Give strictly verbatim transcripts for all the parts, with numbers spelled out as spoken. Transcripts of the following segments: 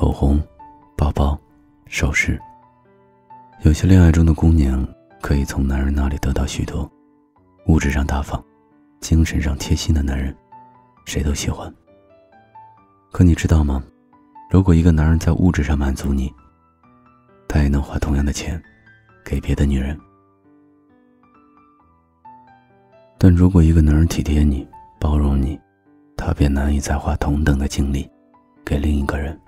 口红、包包、首饰。有些恋爱中的姑娘可以从男人那里得到许多，物质上大方，精神上贴心的男人，谁都喜欢。可你知道吗？如果一个男人在物质上满足你，他也能花同样的钱给别的女人。但如果一个男人体贴你，包容你，他便难以再花同等的精力给另一个人。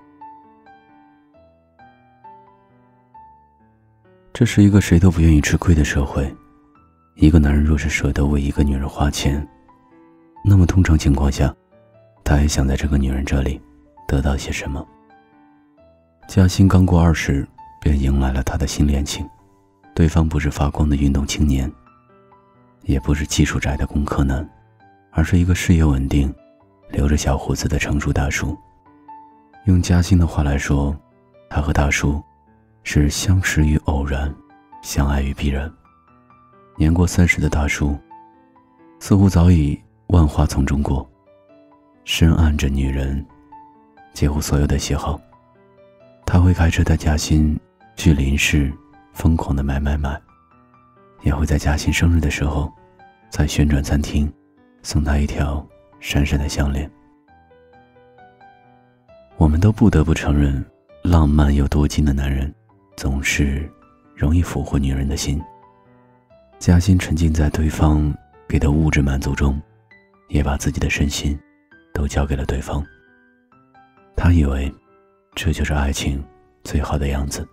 这是一个谁都不愿意吃亏的社会。一个男人若是舍得为一个女人花钱，那么通常情况下，他也想在这个女人这里得到些什么。嘉欣刚过二十，便迎来了他的新恋情。对方不是发光的运动青年，也不是技术宅的工科男，而是一个事业稳定、留着小胡子的成熟大叔。用嘉欣的话来说，他和大叔是相识于偶然，相爱于必然。年过三十的大叔似乎早已万花丛中过，深谙着女人几乎所有的喜好。他会开车带嘉欣去林市疯狂的买买买，也会在嘉欣生日的时候在旋转餐厅送她一条闪闪的项链。我们都不得不承认，浪漫又多金的男人总是容易俘获女人的心。嘉欣沉浸在对方给的物质满足中，也把自己的身心都交给了对方。他以为这就是爱情最好的样子。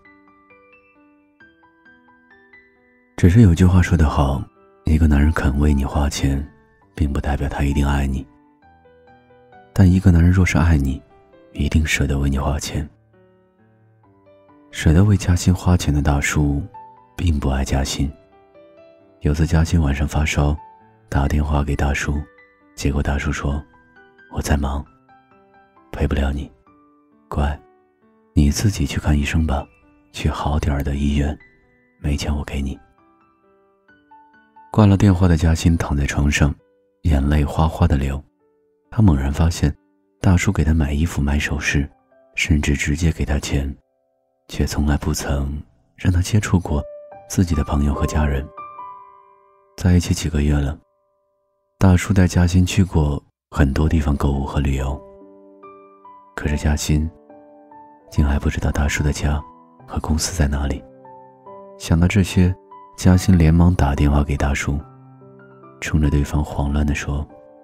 只是有句话说得好，一个男人肯为你花钱，并不代表他一定爱你。但一个男人若是爱你，一定舍得为你花钱。舍得为嘉欣花钱的大叔并不爱嘉欣。有次嘉欣晚上发烧，打电话给大叔，结果大叔说：我在忙，陪不了你，乖，你自己去看医生吧，去好点儿的医院，没钱我给你。挂了电话的嘉欣躺在床上，眼泪哗哗地流。她猛然发现，大叔给她买衣服买首饰，甚至直接给她钱，却从来不曾让她接触过自己的朋友和家人。在一起几个月了，大叔带嘉欣去过很多地方购物和旅游，可是嘉欣竟还不知道大叔的家和公司在哪里。想到这些，嘉欣连忙打电话给大叔，冲着对方慌乱地说：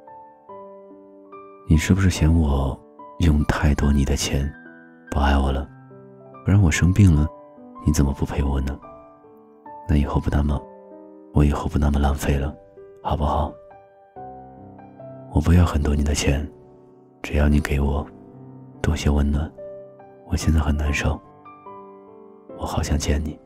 你是不是嫌我用太多你的钱，不爱我了？不然我生病了，你怎么不陪我呢？那以后不那么我以后不那么浪费了，好不好？我不要很多你的钱，只要你给我多些温暖。我现在很难受，我好想见你。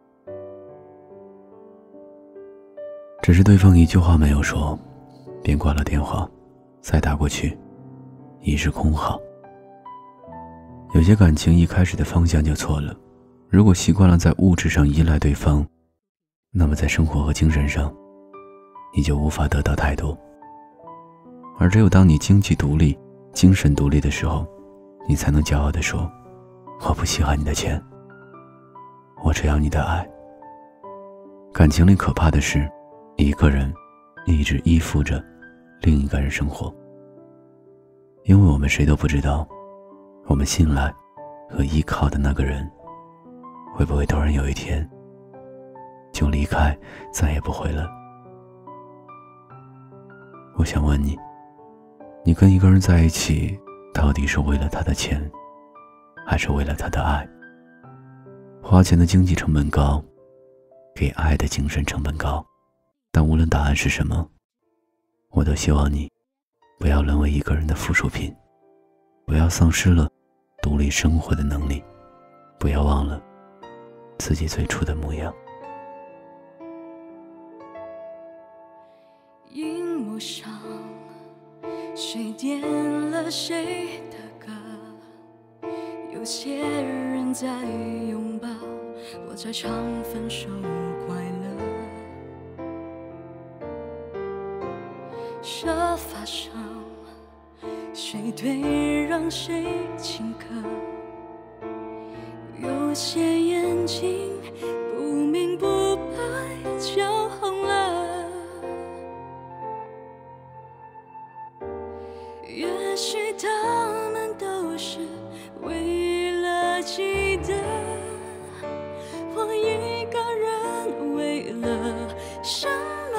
只是对方一句话没有说，便挂了电话，再打过去已是空号。有些感情一开始的方向就错了，如果习惯了在物质上依赖对方，那么在生活和精神上你就无法得到太多。而只有当你经济独立、精神独立的时候，你才能骄傲地说：我不稀罕你的钱，我只要你的爱。感情里可怕的是，一个人一直依附着另一个人生活，因为我们谁都不知道，我们信赖和依靠的那个人，会不会突然有一天就离开，再也不回了。我想问你，你跟一个人在一起，到底是为了他的钱，还是为了他的爱？花钱的经济成本高，给爱的精神成本高，但无论答案是什么，我都希望你不要沦为一个人的附属品，不要丧失了独立生活的能力，不要忘了自己最初的模样。 荧幕上谁点了谁的歌，有些人在拥抱，我在唱分手快乐。沙发上谁退让谁请客， 有些眼睛不明不白就红了，也许他们都是为了记得我一个人为了什么，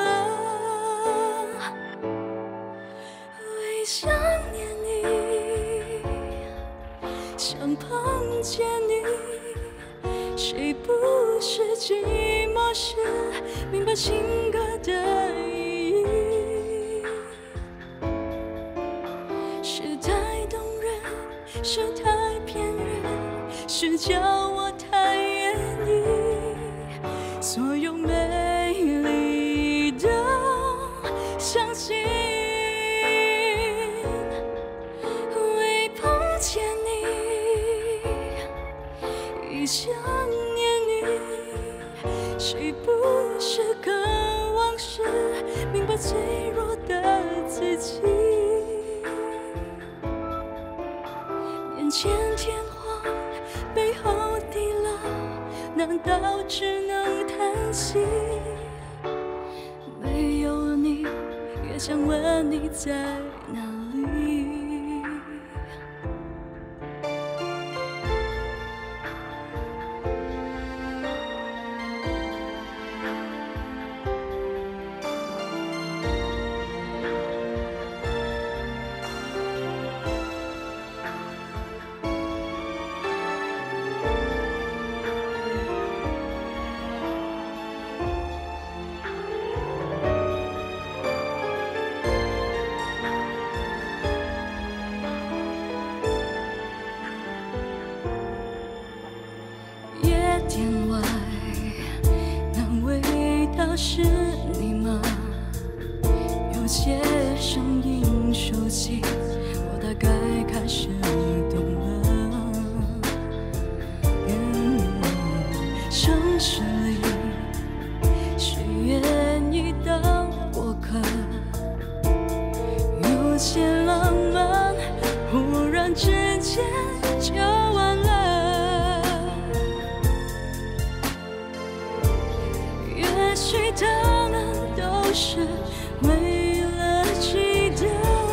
为想念你，想碰见你，谁不是寂寞时明白情歌的意义？是太动人，是太骗人，是叫我太愿意，所有美丽都相信。为碰见你，一想念你，谁不是渴望时明白脆弱的自己？眼前天荒，背后地老，难道只能叹息？没有你，也想问你在哪里？天外那味道是你吗？有些声音熟悉，我大概开始懂了。嗯，城市里谁愿意当过客？有些浪漫忽然之间就完了。也许他们都是为了记得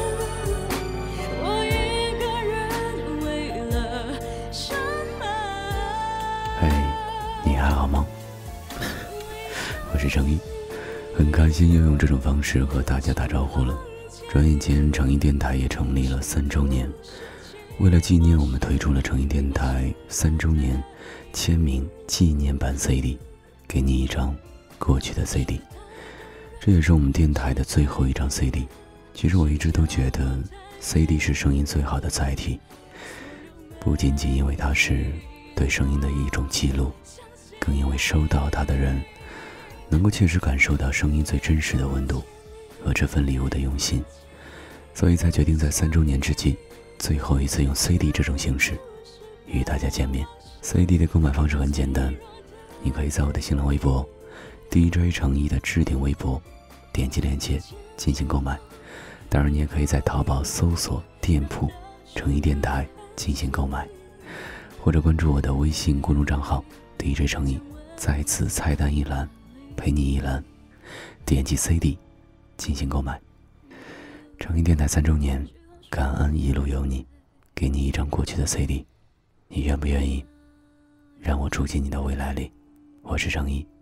我一个人为了什么。 嘿，你还好吗？我是程一，很开心又用这种方式和大家打招呼了。转眼间程一电台也成立了三周年，为了纪念，我们推出了程一电台三周年签名纪念版 C D， 给你一张过去的 C D， 这也是我们电台的最后一张 C D。 其实我一直都觉得 C D 是声音最好的载体，不仅仅因为它是对声音的一种记录，更因为收到它的人能够切实感受到声音最真实的温度和这份礼物的用心，所以才决定在三周年之际最后一次用 C D 这种形式与大家见面。 C D 的购买方式很简单，你可以在我的新浪微博 D J 程一的置顶微博点击链接进行购买，当然你也可以在淘宝搜索店铺程一电台进行购买，或者关注我的微信公众账号 D J 程一，在此菜单一栏陪你一栏点击 C D 进行购买。程一电台三周年，感恩一路有你，给你一张过去的 C D， 你愿不愿意让我住进你的未来里？我是程一，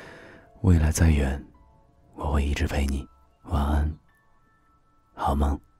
未来再远，我会一直陪你。晚安，好梦。